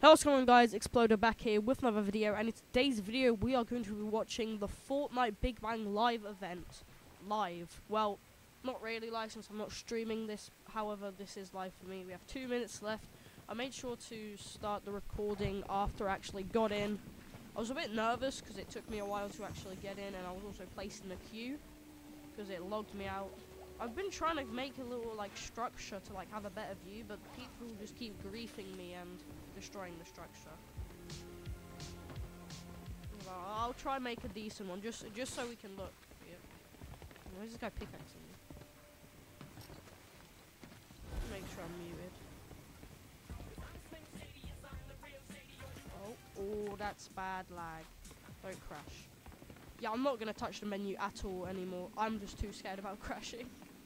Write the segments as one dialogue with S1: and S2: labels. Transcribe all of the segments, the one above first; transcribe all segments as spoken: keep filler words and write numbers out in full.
S1: Hello, what's going on, guys? Exploder back here with another video, and in today's video we are going to be watching the Fortnite Big Bang live event. Live. Well, not really live since I'm not streaming this, however this is live for me. We have two minutes left. I made sure to start the recording after I actually got in. I was a bit nervous because it took me a while to actually get in, and I was also placed in a queue because it logged me out. I've been trying to make a little like structure to like have a better view, but people just keep griefing me and destroying the structure. Well, I'll try and make a decent one, just just so we can look. Yeah. Where's this guy pickaxing me? Make sure I'm muted. Oh, oh, that's bad lag. Don't crash. Yeah, I'm not gonna touch the menu at all anymore. I'm just too scared about crashing.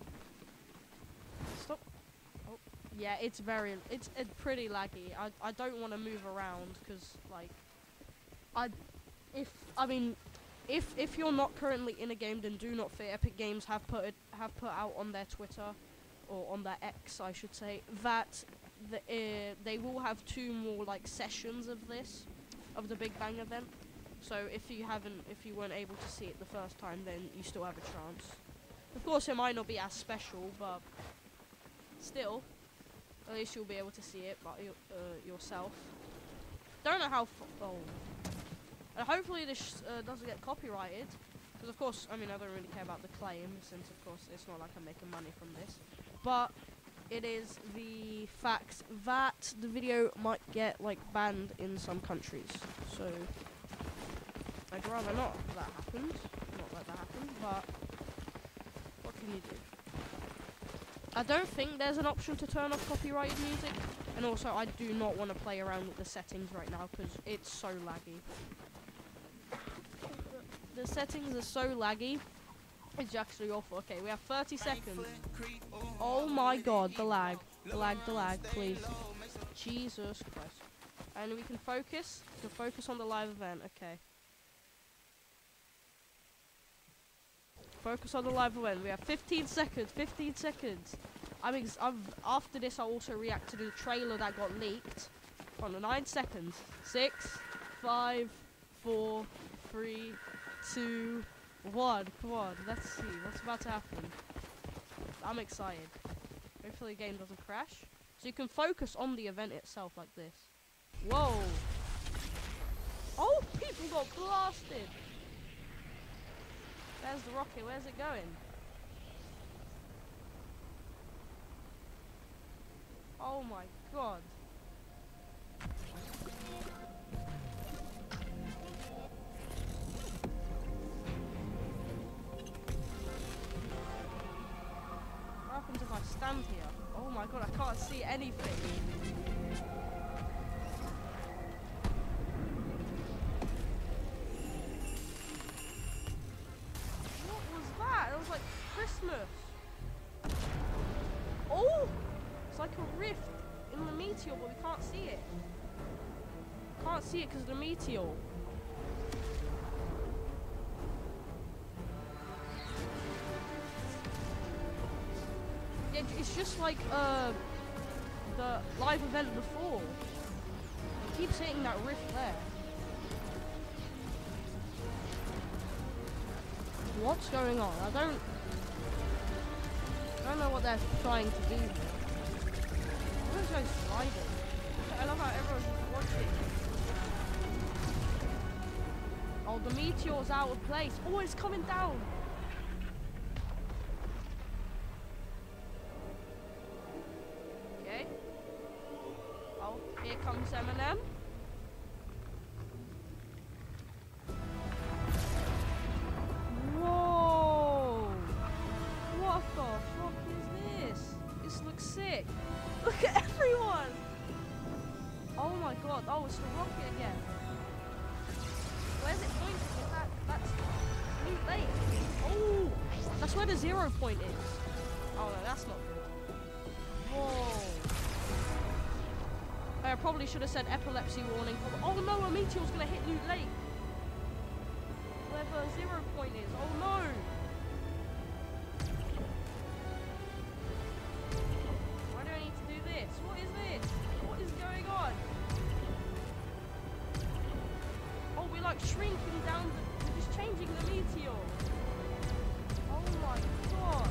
S1: Stop. Oh, yeah, it's very, it's, it's pretty laggy. I, I don't want to move around because, like, I, if, I mean, if if you're not currently in a game, then do not fear. Epic Games have put it, have put out on their Twitter, or on their X, I should say, that the, uh, they will have two more like sessions of this, of the Big Bang event. So if you haven't, if you weren't able to see it the first time, then you still have a chance. Of course, it might not be as special, but still, at least you'll be able to see it by uh, yourself. Don't know how. F oh, and hopefully this uh, doesn't get copyrighted, because of course, I mean, I don't really care about the claim, since of course it's not like I'm making money from this. But it is the fact that the video might get like banned in some countries. So I'd rather not that happened, not let that happen. But what can you do? I don't think there's an option to turn off copyrighted music, and also I do not want to play around with the settings right now because it's so laggy. The settings are so laggy, it's actually awful. Okay, we have thirty seconds. Oh my god, the lag. The lag, the lag, please. Jesus Christ. And we can focus. We can focus on the live event, okay. Focus on the live event. We have fifteen seconds. fifteen seconds. I mean, I've, after this, I'll also react to the trailer that got leaked. On the nine seconds. Six, five, four, three, two, one. Come on, let's see what's about to happen. I'm excited. Hopefully, the game doesn't crash. So you can focus on the event itself like this. Whoa! Oh, people got blasted. There's the rocket, where's it going? Oh my god. What happens if I stand here? Oh my god, I can't see anything. Christmas. Oh, it's like a rift in the meteor, but we can't see it. Can't see it because of the meteor. Yeah, it's just like uh the live event before. It keeps hitting that rift there. What's going on? I don't. I don't know what they're trying to do here. Everyone's going sliding. I love how everyone's watching. Oh, the meteor's out of place. Oh, it's coming down. Okay. Oh, here comes Eminem. Sick. Look at everyone. Oh my god. Oh, it's the rocket again. Where's it pointing? Is that that's Loot Lake? Oh, that's where the zero point is. Oh no, that's not good. Whoa. I probably should have said epilepsy warning. Oh no, a meteor's gonna hit Loot Lake. Where the zero point is. Oh no. What is this? What is going on? like shrinking down. The, they're just changing the meteor. Oh my god.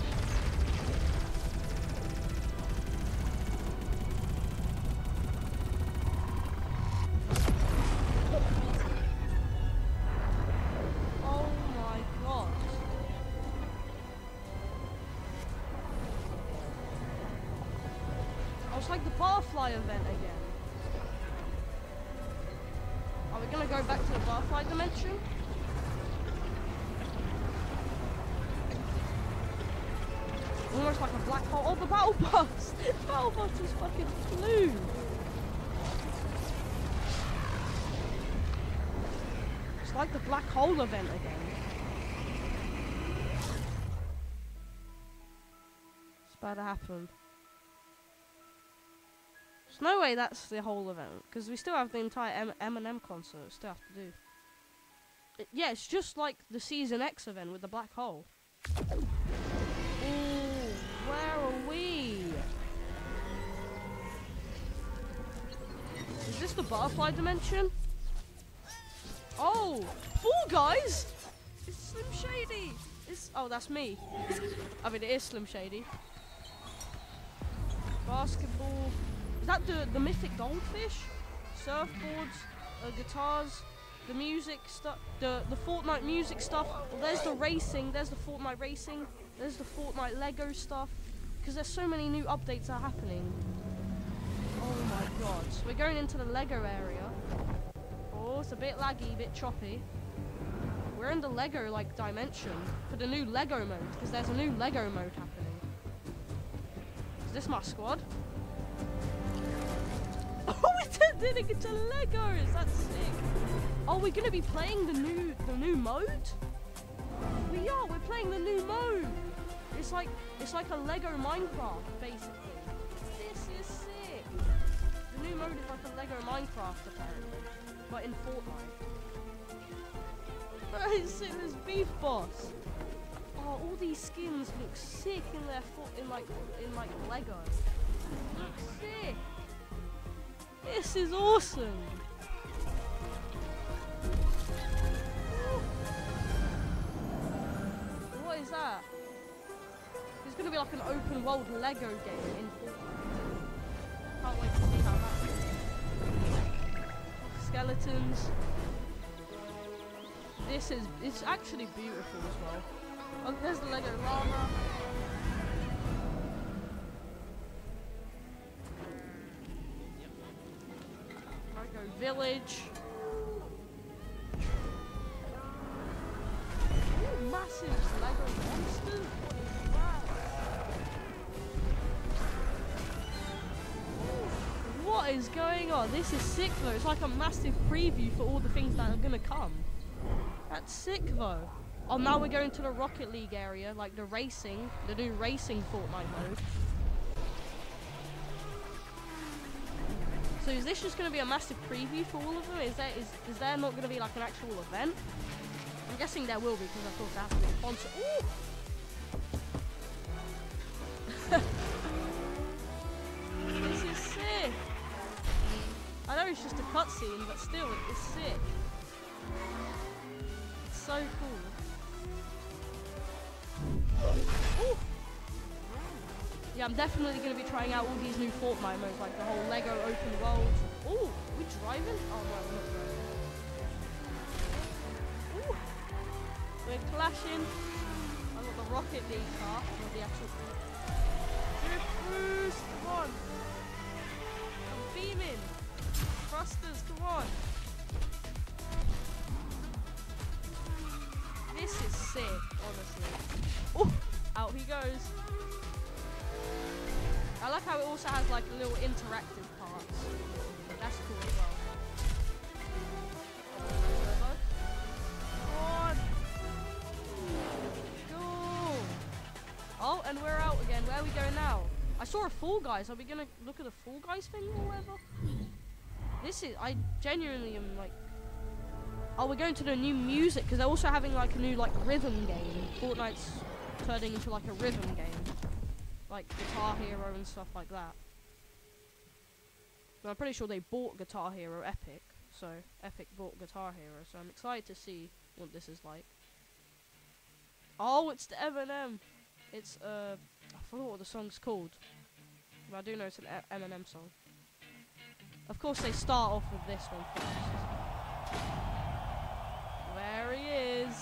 S1: Oh my god. Oh, it's like the butterfly event again. Are we gonna go back to the butterfly dimension? Almost like a black hole. Oh, the battle bus! The battle bus just fucking flew! It's like the black hole event again. It's about to happen. There's no way that's the whole event, because we still have the entire M Eminem concert we still have to do. It, yeah, it's just like the Season X event with the black hole. Ooh, where are we? Is this the butterfly dimension? Oh, Fall Guys! It's Slim Shady! It's, oh, that's me. I mean, it is Slim Shady. Basketball. Is that the, the mythic goldfish? Surfboards, uh, guitars, the music stuff, the, the Fortnite music stuff. Well, there's the racing, there's the Fortnite racing, there's the Fortnite Lego stuff. Because there's so many new updates that are happening. Oh my god. So we're going into the Lego area. Oh, it's a bit laggy, a bit choppy. We're in the Lego, like, dimension for the new Lego mode. Because there's a new Lego mode happening. Is this my squad? Oh, we're turning into Legos. That's sick. Oh, we're gonna be playing the new the new mode. We are. We're playing the new mode. It's like it's like a Lego Minecraft, basically. This is sick. The new mode is like a Lego Minecraft, apparently, but in Fortnite. Right, sick. This beef boss. Oh, all these skins look sick in their foot in like in like Lego. Look sick. This is awesome! Ooh. What is that? It's gonna be like an open world Lego game in Fortnite. Can't wait to see how that goes. Skeletons. This is, it's actually beautiful as well. Oh, there's the Lego llama. Village. Ooh, massive Lego monsters. What is that? Ooh, what is going on? This is sick though. It's like a massive preview for all the things that are gonna come. That's sick though. Oh, now we're going to the Rocket League area, like the racing, the new racing Fortnite mode. So is this just going to be a massive preview for all of them? Is there is is there not going to be like an actual event? I'm guessing there will be because of course there has to be a sponsor. Ooh! This is sick. I know it's just a cutscene, but still, it's sick. It's so cool. Ooh! Yeah, I'm definitely going to be trying out all these new Fortnite modes, like the whole Lego open world. Ooh, are we driving? Oh, no, we're not driving. Ooh, we're clashing. I've got the Rocket League car, not the actual... Drift boost, come on. I'm beaming. Thrusters, come on. This is sick, honestly. Oh, out he goes. I like how it also has like little interactive parts. That's cool as well. On. Go. Oh, and we're out again. Where are we going now? I saw a Fall Guys. Are we gonna look at the Fall Guys thing or whatever? This is, I genuinely am like, oh, we're going to the new music because they're also having like a new like rhythm game. Fortnite's turning into like a rhythm game. Like Guitar Hero and stuff like that. But I'm pretty sure they bought Guitar Hero Epic, So Epic bought Guitar Hero, so I'm excited to see what this is like. Oh, it's the Eminem. It's uh, I forgot what the song's called, but I do know it's an e Eminem song. Of course, they start off with this one first. There he is.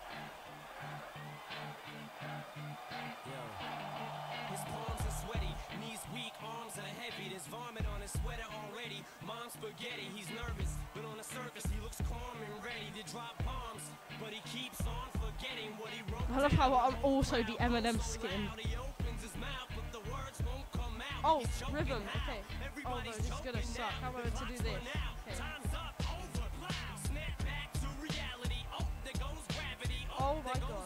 S2: His palms are sweaty, knees weak, arms are heavy. There's vomit on his sweater already. Mom's spaghetti, he's nervous, but on the surface he looks calm and ready to drop bombs. But he keeps on forgetting what he wrote.
S1: I love how I'm also the Eminem skin. Oh, rhythm. Okay. Oh no, this is gonna suck. How am I to do this? Okay. Oh my god.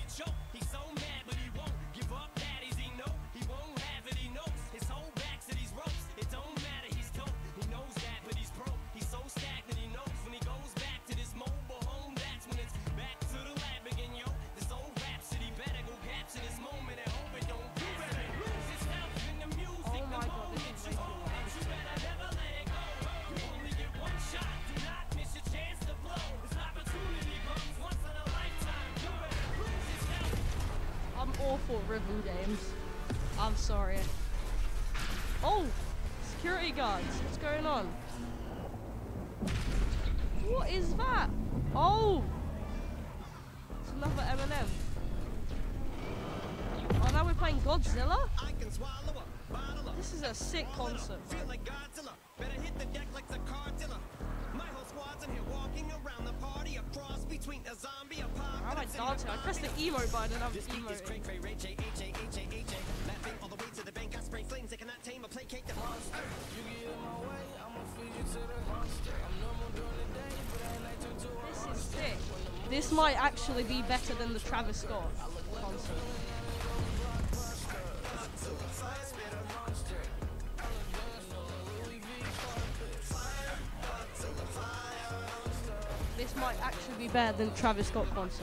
S1: Awful rhythm games. I'm sorry. Oh! Security guards. What's going on? What is that? Oh! It's another Eminem. Oh, now we're playing Godzilla? This is a sick concert, man. How am I dancing? I pressed the emo button and I'm emoting. This is sick. This might actually be better than the Travis Scott concert. This might actually be better than Travis Scott concert.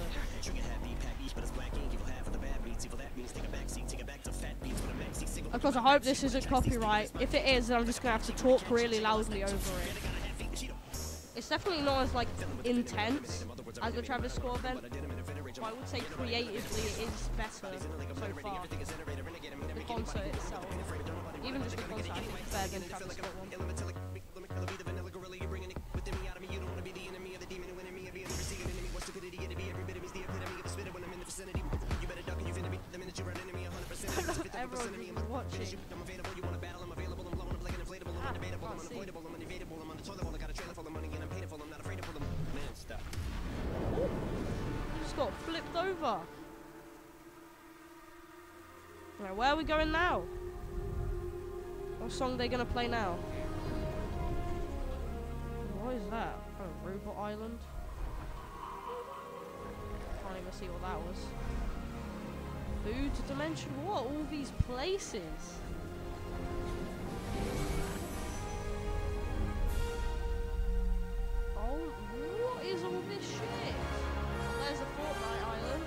S1: Of course, I hope this isn't copyright. If it is, then I'm just gonna have to talk really loudly over it. It's definitely not as like intense as the Travis Scott event, but I would say creatively it is better so far. The concert itself, even just the concert, I think it's better than the Travis Scott one. Everyone is watching. Ah, can't see. Ooh, just got flipped over. Right, where are we going now? What song are they gonna play now? What is that? Oh, Robot Island? Can't even see what that was. Food dimension? What? All these places? Oh, what is all this shit? There's a Fortnite island.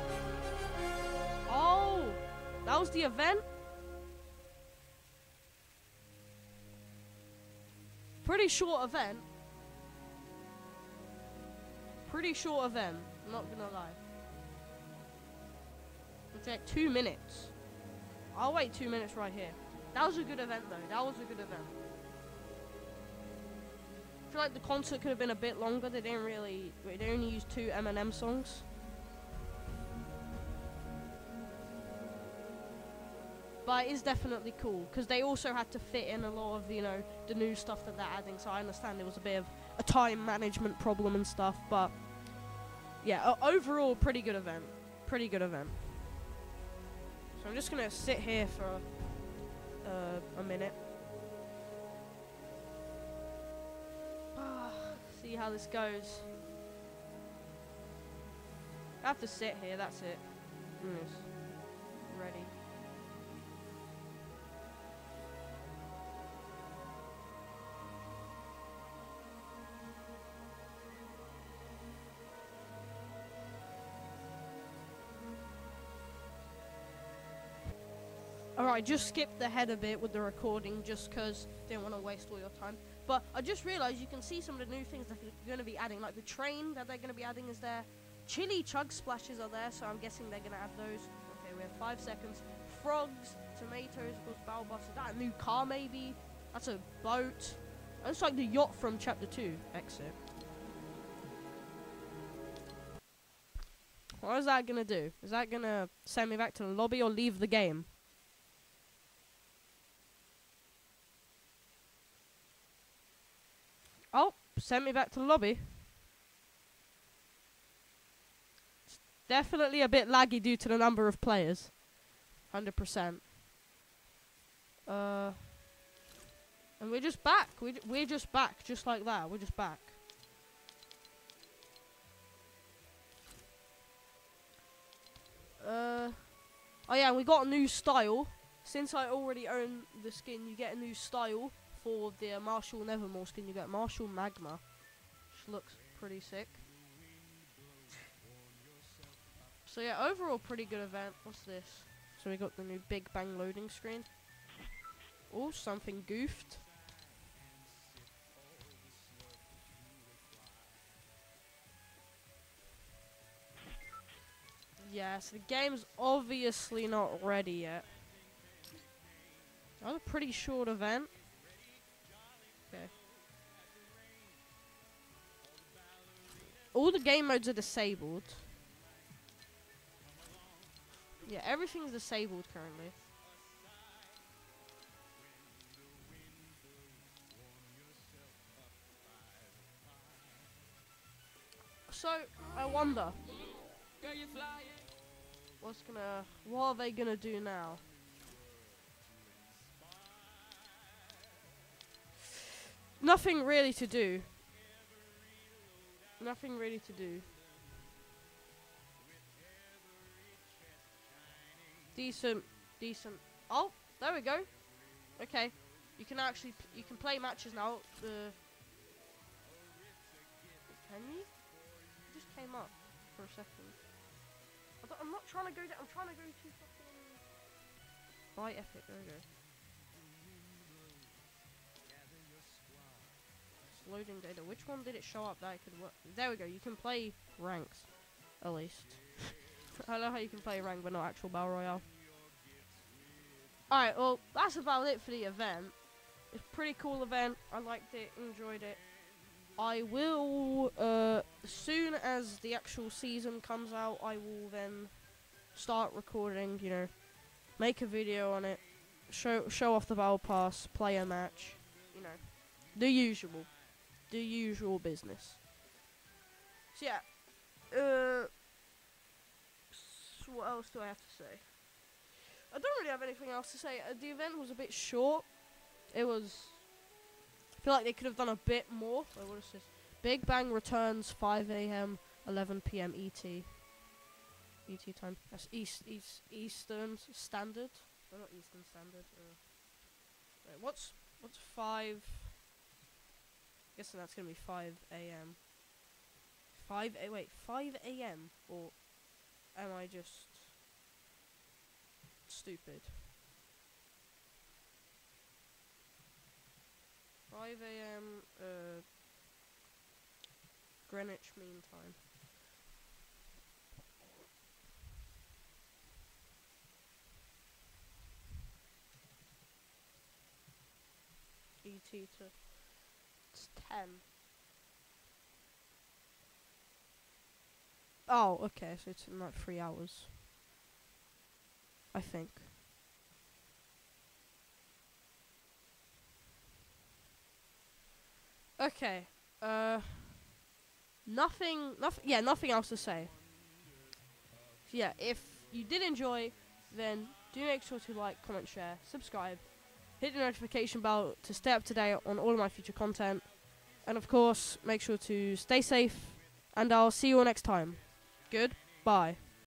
S1: Oh, that was the event? Pretty short event. Pretty short event, not gonna lie. It's like two minutes. I'll wait two minutes right here. That was a good event though. That was a good event. I feel like the concert could have been a bit longer. They didn't really, they only used two Eminem songs. But it is definitely cool because they also had to fit in a lot of, you know, the new stuff that they're adding. So I understand there was a bit of a time management problem and stuff. But yeah, uh, overall, pretty good event. Pretty good event. So I'm just gonna sit here for uh, a minute. See how this goes. I have to sit here, that's it. Yes. Ready. Alright, just skip the head a bit with the recording just because didn't want to waste all your time. But I just realised you can see some of the new things that they're going to be adding. Like the train that they're going to be adding is there. Chili chug splashes are there, so I'm guessing they're going to add those. Okay, we have five seconds. Frogs, tomatoes, of course, barrel busters. That a new car maybe? That's a boat. That's like the yacht from chapter two. Exit. What is that gonna do? Is that gonna send me back to the lobby or leave the game? Oh, send me back to the lobby. It's definitely a bit laggy due to the number of players. one hundred percent. Uh, and we're just back. We we're just back, just like that. We're just back. Uh, oh yeah, we got a new style. Since I already own the skin, you get a new style for the uh, Marshall Nevermore skin. You get Marshall Magma, which looks pretty sick. So yeah, overall pretty good event. What's this? So we got the new Big Bang loading screen. Oh, something goofed. Yeah, so the game's obviously not ready yet. That was a pretty short event. Okay. All the game modes are disabled. Yeah, everything's disabled currently. So, I wonder, what's gonna, what are they gonna do now? Nothing really to do. Nothing really to do. Decent, decent. Oh, there we go. Okay, you can actually, p you can play matches now. The, can you? It just came up for a second. I don't, I'm not trying to go down. I'm trying to go to fucking. Buy Epic. There we go. It's loading data. Which one did it show up that I could work? There we go. You can play ranks, at least. I know how you can play rank, but not actual battle royale. Alright, well, that's about it for the event. It's a pretty cool event. I liked it, enjoyed it. I will, uh, as soon as the actual season comes out, I will then start recording, you know, make a video on it, show show off the battle pass, play a match, you know, the usual, the usual business. So yeah, uh, so what else do I have to say? I don't really have anything else to say. Uh, the event was a bit short. It was. I feel like they could have done a bit more. Wait, what is this? Big Bang returns five A M eleven P M E T. E T time. That's East East Eastern Standard. No, not Eastern Standard. Uh, wait, what's what's five? Guessing that's gonna be five A M. Five a wait five A M or am I just stupid? five A M uh, Greenwich Mean Time. E T to it's ten. Oh, okay, so it's in like three hours. I think. Okay. Uh. Nothing. Nothing. Yeah, nothing else to say. So yeah, if you did enjoy, then do make sure to like, comment, share, subscribe, hit the notification bell to stay up to date on all of my future content, and of course, make sure to stay safe. And I'll see you all next time. Goodbye.